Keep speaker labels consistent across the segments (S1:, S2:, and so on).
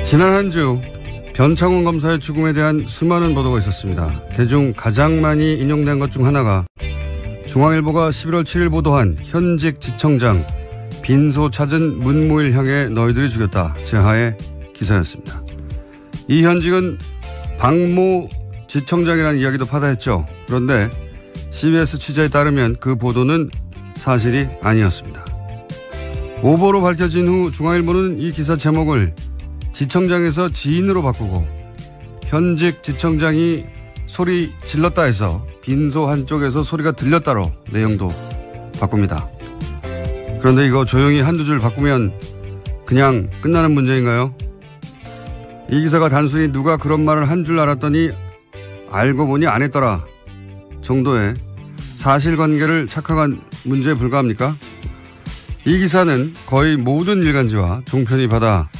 S1: 지난 한 주 변창훈 검사의 죽음에 대한 수많은 보도가 있었습니다. 그중 가장 많이 인용된 것 중 하나가 중앙일보가 11월 7일 보도한 현직 지청장 빈소 찾은 문무일 향해 너희들이 죽였다 제하의 기사였습니다. 이 현직은 박모 지청장이라는 이야기도 파다했죠. 그런데 CBS 취재에 따르면 그 보도는 사실이 아니었습니다. 오보로 밝혀진 후 중앙일보는 이 기사 제목을 지청장에서 지인으로 바꾸고 현직 지청장이 소리 질렀다 해서 빈소 한쪽에서 소리가 들렸다로 내용도 바꿉니다. 그런데 이거 조용히 한두 줄 바꾸면 그냥 끝나는 문제인가요? 이 기사가 단순히 누가 그런 말을 한 줄 알았더니 알고 보니 안 했더라 정도의 사실관계를 착각한 문제에 불과합니까? 이 기사는 거의 모든 일간지와 종편이 받아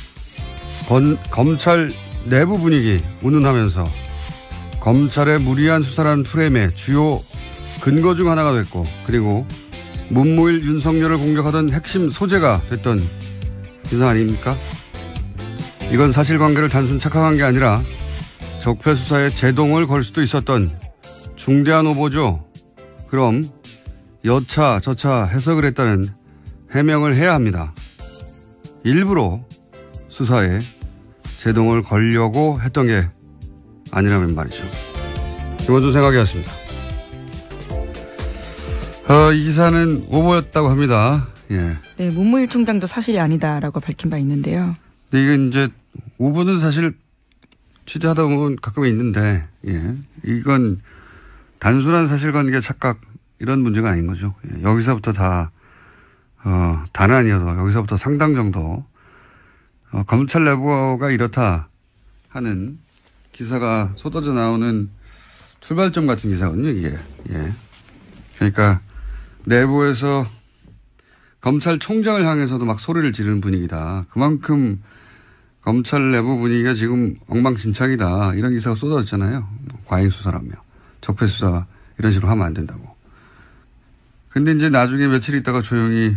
S1: 검찰 내부 분위기 운운하면서 검찰의 무리한 수사라는 프레임의 주요 근거 중 하나가 됐고, 그리고 문무일 윤석열을 공격하던 핵심 소재가 됐던 기사 아닙니까? 이건 사실관계를 단순 착각한 게 아니라 적폐 수사에 제동을 걸 수도 있었던 중대한 오보죠. 그럼 여차 저차 해석을 했다는 해명을 해야 합니다. 일부러 수사에 제동을 걸려고 했던 게 아니라면 말이죠. 김원준 생각이었습니다. 이 기사는 오보였다고 합니다. 예.
S2: 네, 문무일 총장도 사실이 아니다라고 밝힌 바 있는데요.
S1: 근데 이건 이제 오보는 사실 취재하다 보면 가끔 있는데, 예. 이건 단순한 사실관계 착각 이런 문제가 아닌 거죠. 예. 여기서부터 다는 아니어도 여기서부터 상당 정도 검찰 내부가 이렇다 하는 기사가 쏟아져 나오는 출발점 같은 기사거든요, 이게. 예. 그러니까 내부에서 검찰총장을 향해서도 막 소리를 지르는 분위기다. 그만큼 검찰 내부 분위기가 지금 엉망진창이다. 이런 기사가 쏟아졌잖아요. 과잉수사라며. 적폐수사 이런 식으로 하면 안 된다고. 근데 이제 나중에 며칠 있다가 조용히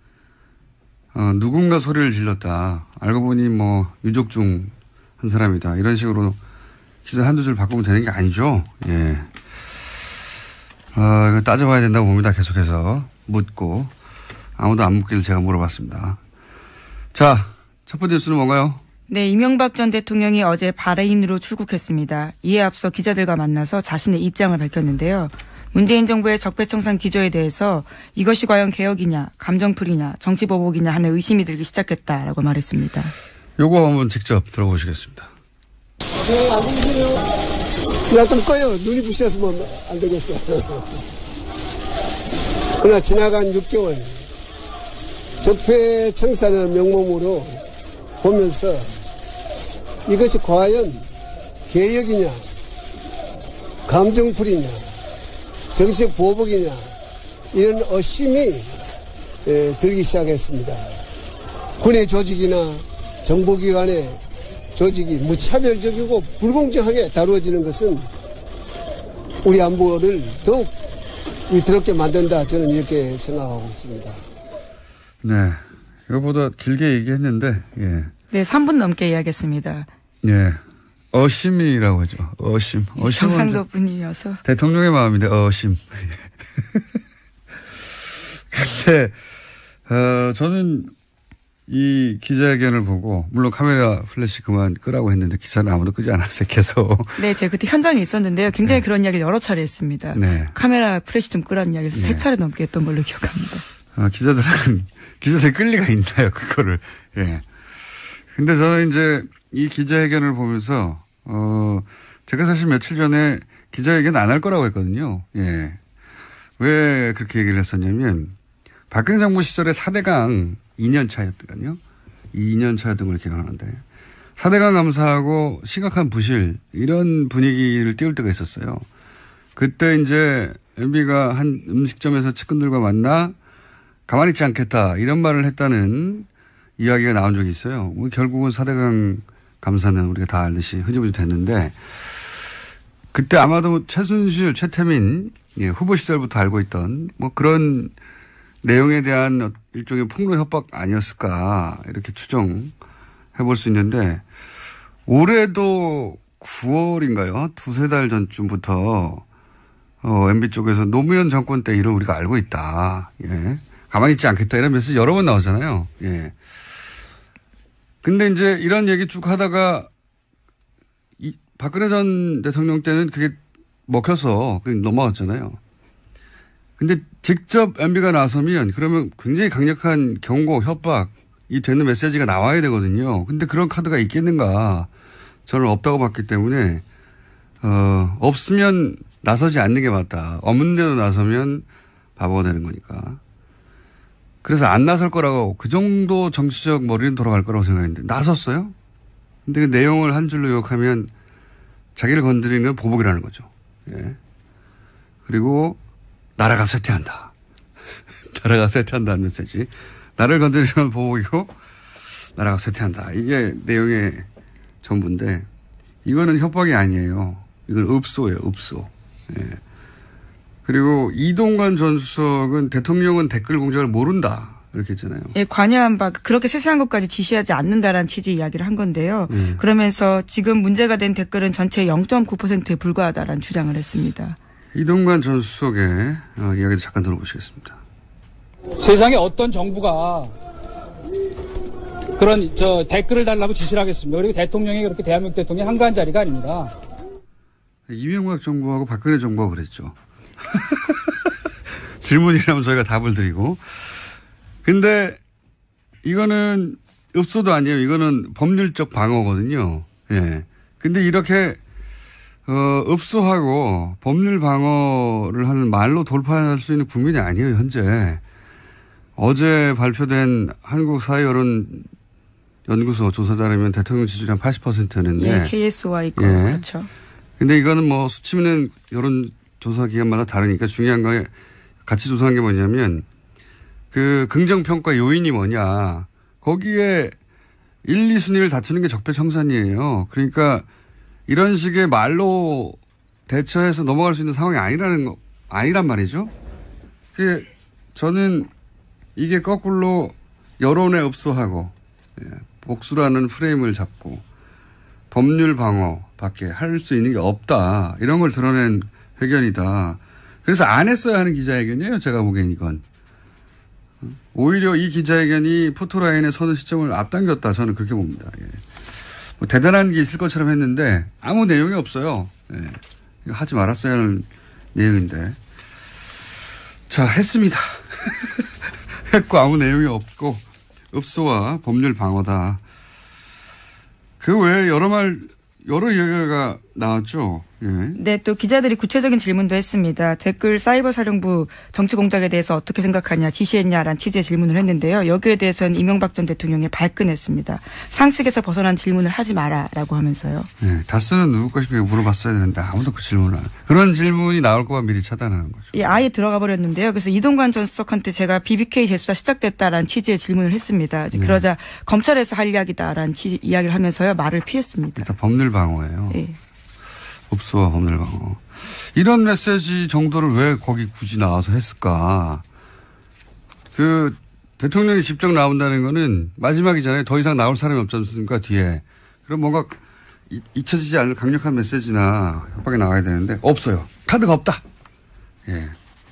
S1: 누군가 소리를 질렀다. 알고 보니 뭐 유족 중 한 사람이다. 이런 식으로 기사 한두 줄 바꾸면 되는 게 아니죠. 예. 이거 따져봐야 된다고 봅니다. 계속해서 묻고. 아무도 안 묻기를 제가 물어봤습니다. 자, 첫 번째 뉴스는 뭔가요?
S2: 네, 이명박 전 대통령이 어제 바레인으로 출국했습니다. 이에 앞서 기자들과 만나서 자신의 입장을 밝혔는데요. 문재인 정부의 적폐청산 기조에 대해서 이것이 과연 개혁이냐, 감정풀이냐, 정치보복이냐 하는 의심이 들기 시작했다라고 말했습니다.
S1: 요거 한번 직접 들어보시겠습니다.
S3: 네, 안녕하세요. 나 좀 꺼요. 눈이 부셔서 뭐 안 되겠어. 그러나 지나간 6개월 적폐청산을 명목으로 보면서 이것이 과연 개혁이냐, 감정풀이냐, 정치적 보복이냐 이런 의심이 들기 시작했습니다. 군의 조직이나 정보기관의 조직이 무차별적이고 불공정하게 다루어지는 것은 우리 안보를 더욱 위태롭게 만든다. 저는 이렇게 생각하고 있습니다.
S1: 네. 이거보다 길게 얘기했는데, 예.
S2: 네, 3분 넘게 이야기했습니다.
S1: 예. 어심이라고 하죠. 어심.
S2: 경상도 분이어서.
S1: 대통령의 마음인데, 어심. 근데, 저는 이 기자회견을 보고, 물론 카메라 플래시 그만 끄라고 했는데 기사는 아무도 끄지 않았어요, 계속.
S2: 네, 제가 그때 현장에 있었는데요. 굉장히 그런 이야기를 여러 차례 했습니다. 네. 카메라 플래시 좀 끄라는 이야기를 3차례 넘게 했던 걸로 기억합니다.
S1: 기자들이 끌 리가 있나요, 그거를. 예. 근데 저는 이제 이 기자회견을 보면서, 제가 사실 며칠 전에 기자회견 안 할 거라고 했거든요. 예. 왜 그렇게 얘기를 했었냐면, 박근혜 정부 시절에 4대강 2년 차였거든요. 2년 차였던 걸 기억하는데. 4대강 감사하고 심각한 부실, 이런 분위기를 띄울 때가 있었어요. 그때 이제 MB가 한 음식점에서 측근들과 만나 가만히 있지 않겠다, 이런 말을 했다는 이야기가 나온 적이 있어요. 결국은 4대강 감사는 우리가 다 알듯이 흐지부지 됐는데, 그때 아마도 최순실, 최태민 후보 시절부터 알고 있던 뭐 그런 내용에 대한 일종의 폭로 협박 아니었을까, 이렇게 추정해 볼 수 있는데, 올해도 9월인가요? 두세 달 전쯤부터 MB 쪽에서 노무현 정권 때 일을 우리가 알고 있다. 예. 가만히 있지 않겠다. 이런 메시지 여러 번 나오잖아요. 예. 근데 이제 이런 얘기 쭉 하다가 박근혜 전 대통령 때는 그게 먹혀서 그게 넘어갔잖아요. 근데 직접 MB가 나서면 그러면 굉장히 강력한 경고, 협박이 되는 메시지가 나와야 되거든요. 근데 그런 카드가 있겠는가? 저는 없다고 봤기 때문에, 없으면 나서지 않는 게 맞다. 없는데도 나서면 바보가 되는 거니까. 그래서 안 나설 거라고 그 정도 정치적 머리는 돌아갈 거라고 생각했는데 나섰어요? 근데 그 내용을 한 줄로 요약하면 자기를 건드리는 건 보복이라는 거죠. 예. 그리고 나라가 쇠퇴한다. 나라가 쇠퇴한다는 메시지. 나를 건드리는 건 보복이고 나라가 쇠퇴한다. 이게 내용의 전부인데 이거는 협박이 아니에요. 이건 읍소예요. 읍소. 예. 그리고 이동관 전 수석은 대통령은 댓글 공작을 모른다. 이렇게 했잖아요.
S2: 예, 관여한 바 그렇게 세세한 것까지 지시하지 않는다라는 취지의 이야기를 한 건데요. 그러면서 지금 문제가 된 댓글은 전체 0.9%에 불과하다라는 주장을 했습니다.
S1: 이동관 전 수석의 이야기도 잠깐 들어보시겠습니다.
S4: 세상에 어떤 정부가 그런 댓글을 달라고 지시를 하겠습니다. 그리고 대통령이 그렇게 대한민국 대통령이 한가한 자리가 아닙니다.
S1: 이명박 정부하고 박근혜 정부가 그랬죠. 질문이라면 저희가 답을 드리고. 근데 이거는 읍소도 아니에요. 이거는 법률적 방어거든요. 예. 근데 이렇게 읍소하고 법률 방어를 하는 말로 돌파할 수 있는 국민이 아니에요, 현재. 어제 발표된 한국사회여론연구소 조사 따르면 대통령 지지율이 한 80%였는데.
S2: 예, KSY 거.
S1: 예.
S2: 그렇죠.
S1: 근데 이거는 뭐 수치 있는 여론조사 기관마다 다르니까 중요한 거 같이 조사한 게 뭐냐면 그 긍정평가 요인이 뭐냐. 거기에 1, 2순위를 다투는 게 적폐청산이에요. 그러니까 이런 식의 말로 대처해서 넘어갈 수 있는 상황이 아니란 말이죠. 저는 이게 거꾸로 여론에 읍소하고 복수라는 프레임을 잡고 법률 방어밖에 할 수 있는 게 없다. 이런 걸 드러낸 회견이다. 그래서 안 했어야 하는 기자회견이에요. 제가 보기엔 이건. 오히려 이 기자회견이 포토라인에 서는 시점을 앞당겼다. 저는 그렇게 봅니다. 예. 뭐 대단한 게 있을 것처럼 했는데 아무 내용이 없어요. 예. 이거 하지 말았어야 하는 내용인데. 자, 했습니다. 했고 아무 내용이 없고 읍소와 법률 방어다. 그 외에 여러 얘기가 나왔죠. 예.
S2: 네, 또 기자들이 구체적인 질문도 했습니다. 댓글 사이버 사령부 정치 공작에 대해서 어떻게 생각하냐, 지시했냐라는 취지의 질문을 했는데요. 여기에 대해서는 이명박 전 대통령이 발끈했습니다. 상식에서 벗어난 질문을 하지 마라라고 하면서요.
S1: 네, 다스는 누구 것인가 물어봤어야 되는데 아무도 그 질문을 그런 질문이 나올 거가 미리 차단하는 거죠.
S2: 예, 아예 들어가 버렸는데요. 그래서 이동관 전 수석한테 제가 BBK 재수사 시작됐다라는 취지의 질문을 했습니다. 네. 그러자 검찰에서 할 이야기다라는 이야기를 하면서요. 말을 피했습니다.
S1: 일단 법률 방어예요.
S2: 예.
S1: 읍소와 법률 방어. 이런 메시지 정도를 왜 거기 굳이 나와서 했을까? 그 대통령이 직접 나온다는 거는 마지막이잖아요. 더 이상 나올 사람이 없지 않습니까? 뒤에. 그럼 뭔가 잊혀지지 않을 강력한 메시지나 협박이 나와야 되는데 없어요. 카드가 없다. 예.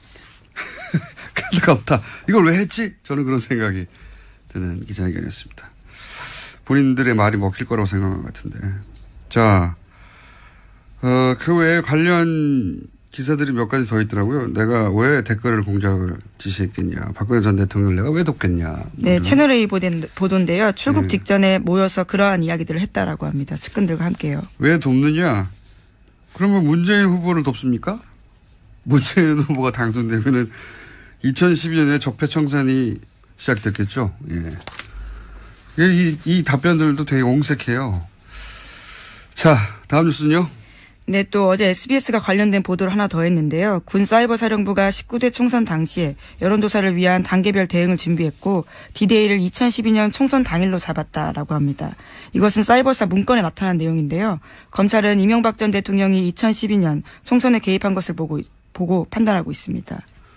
S1: 카드가 없다. 이걸 왜 했지? 저는 그런 생각이 드는 기자회견이었습니다. 본인들의 말이 먹힐 거라고 생각한 것 같은데. 자, 그 외에 관련 기사들이 몇 가지 더 있더라고요. 내가 왜 댓글을 공작을 지시했겠냐. 박근혜 전 대통령을 내가 왜 돕겠냐.
S2: 네, 채널A 보도인데요. 출국 직전에 모여서 그러한 이야기들을 했다라고 합니다. 측근들과 함께요.
S1: 왜 돕느냐. 그러면 문재인 후보를 돕습니까? 문재인 후보가 당선되면은 2012년에 적폐청산이 시작됐겠죠. 예. 이 답변들도 되게 옹색해요. 자, 다음 뉴스는요.
S2: 네, 또 어제 SBS가 관련된 보도를 하나 더 했는데요. 군 사이버 사령부가 19대 총선 당시에 여론조사를 위한 단계별 대응을 준비했고 D-Day를 2012년 총선 당일로 잡았다라고 합니다. 이것은 사이버사 문건에 나타난 내용인데요. 검찰은 이명박 전 대통령이 2012년 총선에 개입한 것을 보고 판단하고 있습니다.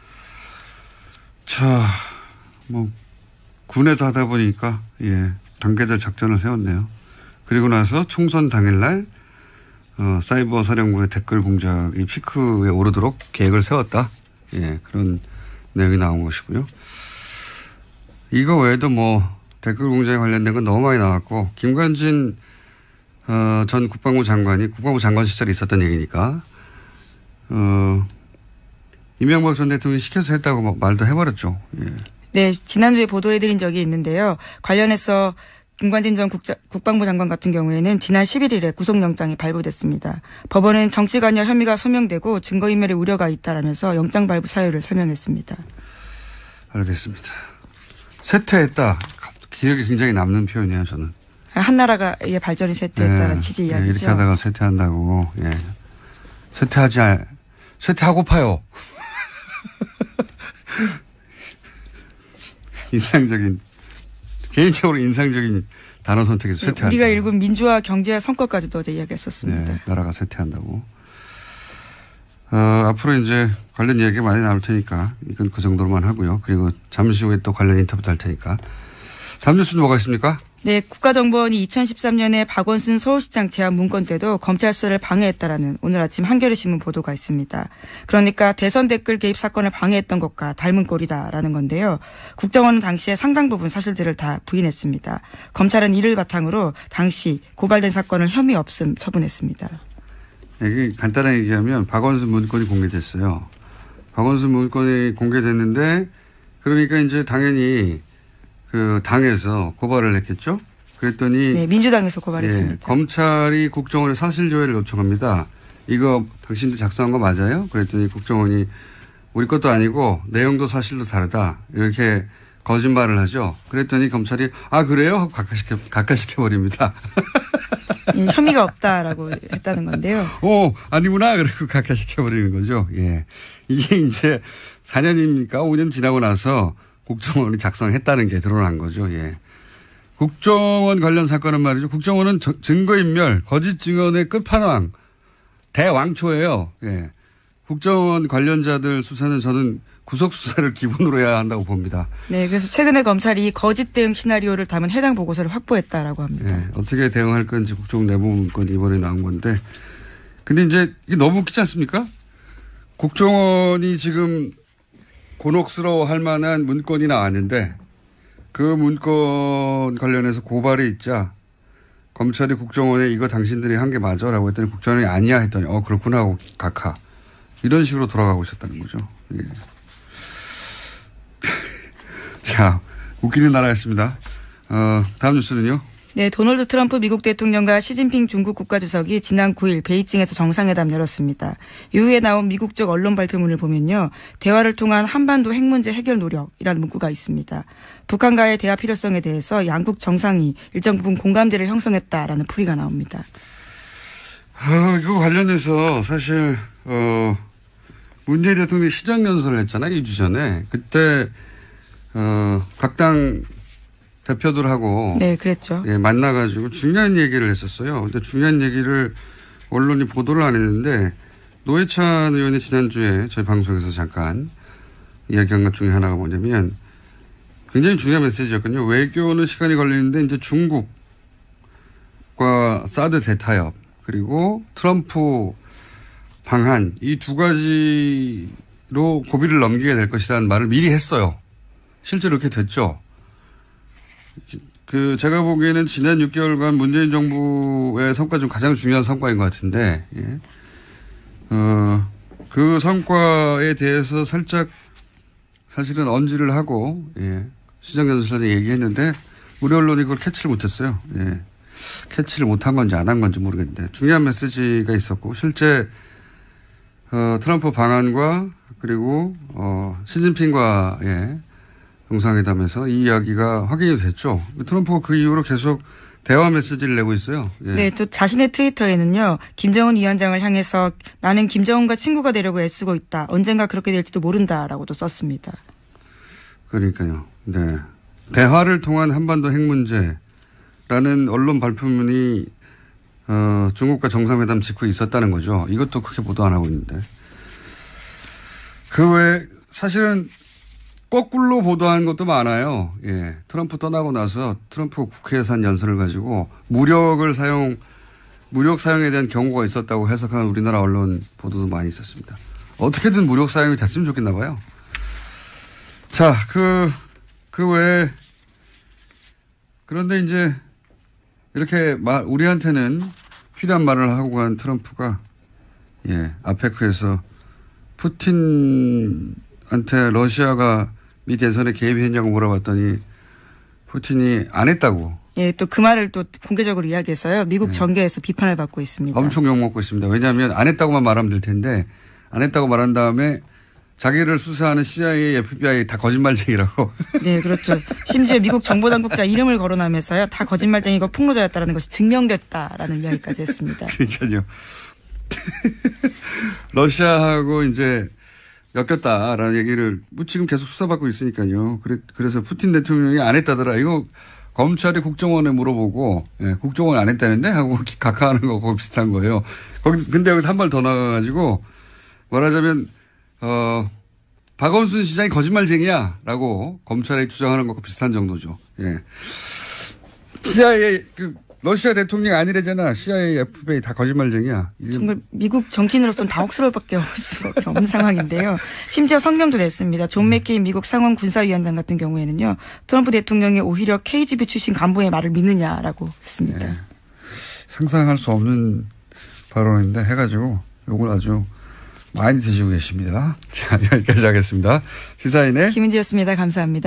S1: 자, 군에서 하다 보니까 단계별 작전을 세웠네요. 그리고 나서 총선 당일날 사이버 사령부의 댓글 공작이 피크에 오르도록 계획을 세웠다. 예, 그런 내용이 나온 것이고요. 이거 외에도 뭐 댓글 공작에 관련된 건 너무 많이 나왔고 김관진 전 국방부 장관이 국방부 장관 시절에 있었던 얘기니까 이명박 전 대통령이 시켜서 했다고 말도 해버렸죠. 예.
S2: 네, 지난주에 보도해드린 적이 있는데요. 관련해서 김관진 전 국방부 장관 같은 경우에는 지난 11일에 구속영장이 발부됐습니다. 법원은 정치관여 혐의가 소명되고 증거인멸의 우려가 있다라면서 영장 발부 사유를 설명했습니다.
S1: 알겠습니다. 쇠퇴했다. 기억에 굉장히 남는 표현이에요, 저는.
S2: 한나라가의 발전이 쇠퇴했다는 취지 이야기죠.
S1: 이렇게 하다가 쇠퇴한다고. 예. 쇠퇴하고파요. 개인적으로 인상적인 단어 선택에서 쇠퇴한다.
S2: 우리가 읽은 민주화 경제화 성과까지도 어제 이야기했었습니다.
S1: 네, 나라가 쇠퇴한다고. 앞으로 이제 관련 이야기 많이 나올 테니까 이건 그 정도로만 하고요. 그리고 잠시 후에 또 관련 인터뷰도 할 테니까. 다음 뉴스는 뭐가 있습니까?
S2: 네, 국가정보원이 2013년에 박원순 서울시장 제안 문건 때도 검찰 수사를 방해했다라는 오늘 아침 한겨레신문 보도가 있습니다. 그러니까 대선 댓글 개입 사건을 방해했던 것과 닮은 꼴이다라는 건데요. 국정원은 당시에 상당 부분 사실들을 다 부인했습니다. 검찰은 이를 바탕으로 당시 고발된 사건을 혐의 없음 처분했습니다.
S1: 이게 간단하게 얘기하면 박원순 문건이 공개됐어요. 박원순 문건이 공개됐는데 그러니까 이제 당연히 그 당에서 고발을 했겠죠. 그랬더니
S2: 네, 민주당에서 고발했습니다.
S1: 예, 검찰이 국정원에 사실조회를 요청합니다. 이거 당신들 작성한 거 맞아요? 그랬더니 국정원이 우리 것도 아니고 내용도 사실도 다르다. 이렇게 거짓말을 하죠. 그랬더니 검찰이 그래요? 하고 각하시켜버립니다.
S2: 예, 혐의가 없다라고 했다는 건데요.
S1: 아니구나. 그리고 각하시켜버리는 거죠. 예. 이게 이제 4년입니까? 5년 지나고 나서 국정원이 작성했다는 게 드러난 거죠. 예. 국정원 관련 사건은 말이죠. 국정원은 증거인멸, 거짓 증언의 끝판왕, 대왕초예요. 예. 국정원 관련자들 수사는 저는 구속수사를 기본으로 해야 한다고 봅니다.
S2: 네, 그래서 최근에 검찰이 거짓 대응 시나리오를 담은 해당 보고서를 확보했다라고 합니다.
S1: 예. 어떻게 대응할 건지 국정원 내부 문건이 이번에 나온 건데. 근데 이제 이게 너무 웃기지 않습니까? 국정원이 지금 곤혹스러워 할 만한 문건이 나왔는데 그 문건 관련해서 고발이 있자 검찰이 국정원에 이거 당신들이 한 게 맞아? 라고 했더니 국정원이 아니야 했더니 그렇구나 하고 각하. 이런 식으로 돌아가고 있었다는 거죠. 예. 자, 웃기는 나라였습니다. 다음 뉴스는요?
S2: 네, 도널드 트럼프 미국 대통령과 시진핑 중국 국가주석이 지난 9일 베이징에서 정상회담 열었습니다. 이후에 나온 미국 쪽 언론 발표문을 보면요. 대화를 통한 한반도 핵 문제 해결 노력이라는 문구가 있습니다. 북한과의 대화 필요성에 대해서 양국 정상이 일정 부분 공감대를 형성했다라는 풀이가 나옵니다.
S1: 이거 관련해서 사실 문재인 대통령이 시정연설을 했잖아요. 2주 전에. 그때 각 당 대표들하고
S2: 네, 그랬죠.
S1: 예, 만나가지고 중요한 얘기를 했었어요. 근데 중요한 얘기를 언론이 보도를 안 했는데 노회찬 의원이 지난주에 저희 방송에서 잠깐 이야기한 것 중에 하나가 뭐냐면 굉장히 중요한 메시지였거든요. 외교는 시간이 걸리는데 이제 중국과 사드 대타협 그리고 트럼프 방한 이 두 가지로 고비를 넘기게 될 것이라는 말을 미리 했어요. 실제로 그렇게 됐죠. 제가 보기에는 지난 6개월간 문재인 정부의 성과 중 가장 중요한 성과인 것 같은데, 예. 그 성과에 대해서 살짝 사실은 언지를 하고, 예. 시정연설에 얘기했는데, 우리 언론이 그걸 캐치를 못했어요. 예. 캐치를 못한 건지 안 한 건지 모르겠는데, 중요한 메시지가 있었고, 실제, 트럼프 방한과, 그리고, 시진핑과의 정상회담에서 이 이야기가 확인이 됐죠. 트럼프가 그 이후로 계속 대화 메시지를 내고 있어요. 예.
S2: 네, 또 자신의 트위터에는요. 김정은 위원장을 향해서 나는 김정은과 친구가 되려고 애쓰고 있다. 언젠가 그렇게 될지도 모른다라고도 썼습니다.
S1: 그러니까요. 네. 대화를 통한 한반도 핵 문제라는 언론 발표문이 중국과 정상회담 직후에 있었다는 거죠. 이것도 크게 보도 안 하고 있는데. 그 외에 사실은 거꾸로 보도한 것도 많아요. 예. 트럼프 떠나고 나서 트럼프 국회에서 한 연설을 가지고 무력 사용에 대한 경고가 있었다고 해석하는 우리나라 언론 보도도 많이 있었습니다. 어떻게든 무력 사용이 됐으면 좋겠나 봐요. 자, 그 외에 그런데 이제 이렇게 우리한테는 필요한 말을 하고 간 트럼프가 아페크에서 푸틴한테 러시아가 미 대선에 개입했냐고 물어봤더니 푸틴이 안 했다고.
S2: 예, 또 그 말을 또 공개적으로 이야기해서요. 미국 정계에서 비판을 받고 있습니다.
S1: 엄청 욕먹고 있습니다. 왜냐하면 안 했다고만 말하면 될 텐데 안 했다고 말한 다음에 자기를 수사하는 CIA, FBI 다 거짓말쟁이라고.
S2: 네, 그렇죠. 심지어 미국 정보당국자 이름을 거론하면서요. 다 거짓말쟁이고 폭로자였다는 것이 증명됐다라는 이야기까지 했습니다.
S1: 그러니까요. 러시아하고 이제 엮였다라는 얘기를 지금 계속 수사받고 있으니까요. 그래서 푸틴 대통령이 안 했다더라. 이거 검찰이 국정원에 물어보고 국정원 안 했다는데 하고 각하하는 거하고 비슷한 거예요. 근데 여기서 한 발 더 나가가지고 말하자면 박원순 시장이 거짓말쟁이야라고 검찰이 주장하는 것과 비슷한 정도죠. 예. CIA 러시아 대통령이 아니래잖아. CIA, FBI 다 거짓말쟁이야.
S2: 정말 미국 정치인으로서는 당혹스러울 수밖에 없는 상황인데요. 심지어 성명도 냈습니다. 존 맥케인 미국 상원 군사위원장 같은 경우에는요. 트럼프 대통령이 오히려 KGB 출신 간부의 말을 믿느냐라고 했습니다.
S1: 네. 상상할 수 없는 발언인데 해가지고 이걸 아주 많이 드시고 계십니다. 자, 여기까지 하겠습니다. 시사인의
S2: 김은지였습니다. 감사합니다.